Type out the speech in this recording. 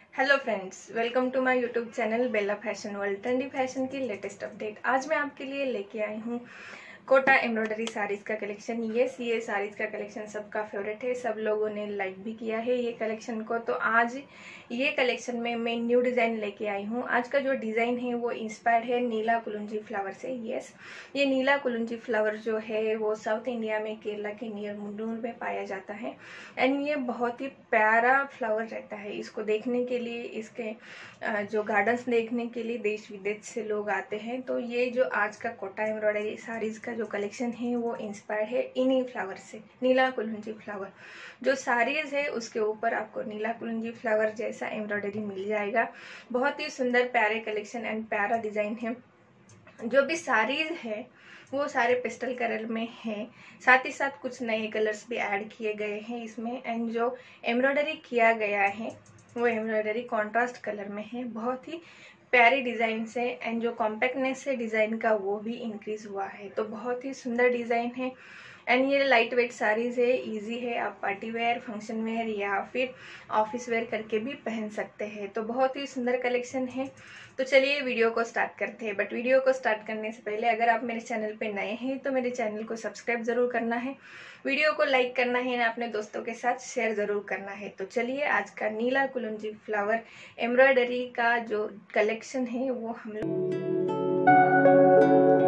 Hello friends, welcome to my YouTube channel Bela fashion world. Trendy fashion की latest update आज मैं आपके लिए लेके आई हूँ कोटा एम्ब्रॉयडरी साड़ीज का कलेक्शन। ये साड़ीज का कलेक्शन सबका फेवरेट है, सब लोगों ने लाइक भी किया है ये कलेक्शन को। तो आज ये कलेक्शन में मैं न्यू डिज़ाइन लेके आई हूँ। आज का जो डिज़ाइन है वो इंस्पायर्ड है नीला कुलुंजी फ्लावर से। ये नीला कुलुंजी फ्लावर जो है वो साउथ इंडिया में केरला के नियर मुंडूर में पाया जाता है एंड ये बहुत ही प्यारा फ्लावर रहता है। इसको देखने के लिए, इसके जो गार्डन्स देखने के लिए देश विदेश से लोग आते हैं। तो ये जो आज का कोटा एम्ब्रॉयडरी साड़ीज का जो कलेक्शन है वो इंस्पायर्ड है इन्हीं फ्लावर से, नीला कुलुंजी फ्लावर। जो साड़ीज है उसके ऊपर आपको नीला कुलुंजी फ्लावर जैसा एम्ब्रॉयडरी मिल जाएगा। बहुत ही सुंदर प्यारे कलेक्शन एंड प्यारा डिजाइन है। जो भी साड़ीज है वो सारे पेस्टल कलर में है, साथ ही साथ कुछ नए कलर्स भी ऐड किए गए हैं इसमें। एंड जो एम्ब्रॉयडरी किया गया है वो एम्ब्रॉयडरी कॉन्ट्रास्ट कलर में है। बहुत ही प्यारी डिजाइन से एंड जो कॉम्पैक्टनेस है डिजाइन का वो भी इंक्रीज हुआ है। तो बहुत ही सुंदर डिजाइन है एंड ये लाइट वेट साड़ीज है, इजी है। आप पार्टी वेयर, फंक्शन वेयर या फिर ऑफिस वेयर करके भी पहन सकते हैं। तो बहुत ही सुंदर कलेक्शन है। तो चलिए वीडियो को स्टार्ट करते हैं। बट वीडियो को स्टार्ट करने से पहले अगर आप मेरे चैनल पे नए हैं तो मेरे चैनल को सब्सक्राइब जरूर करना है, वीडियो को लाइक करना है ना, अपने दोस्तों के साथ शेयर जरूर करना है। तो चलिए आज का नीला कुलुंजी फ्लावर एम्ब्रॉयडरी का जो कलेक्शन है वो हम लोग